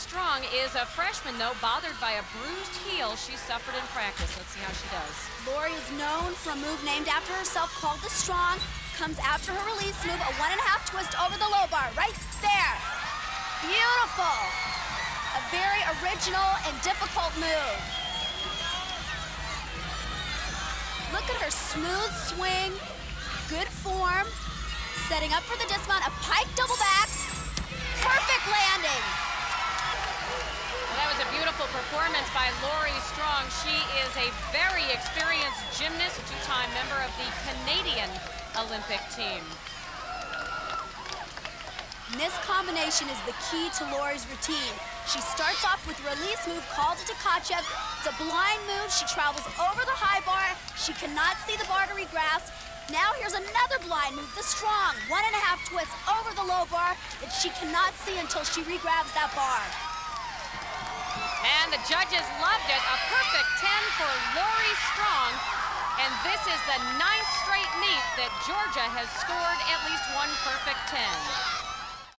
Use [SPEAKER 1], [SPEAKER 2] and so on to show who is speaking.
[SPEAKER 1] Strong is a freshman, though, bothered by a bruised heel she suffered in practice. Let's see how she does.
[SPEAKER 2] Lori is known for a move named after herself called the Strong. Comes after her release move, a 1.5 twist over the low bar, right there. Beautiful. A very original and difficult move. Look at her smooth swing, good form. Setting up for the dismount, a pike double back. Perfect landing.
[SPEAKER 1] Well, that was a beautiful performance by Lori Strong. She is a very experienced gymnast, a two-time member of the Canadian Olympic team.
[SPEAKER 2] And this combination is the key to Lori's routine. She starts off with a release move called a Tkachev. It's a blind move. She travels over the high bar. She cannot see the bar to regrasp. Now here's another blind move, the Strong. 1.5 twist over the low bar that she cannot see until she regrabs that bar.
[SPEAKER 1] And the judges loved it. A perfect 10 for Lori Strong. And this is the 9th straight meet that Georgia has scored at least one perfect 10.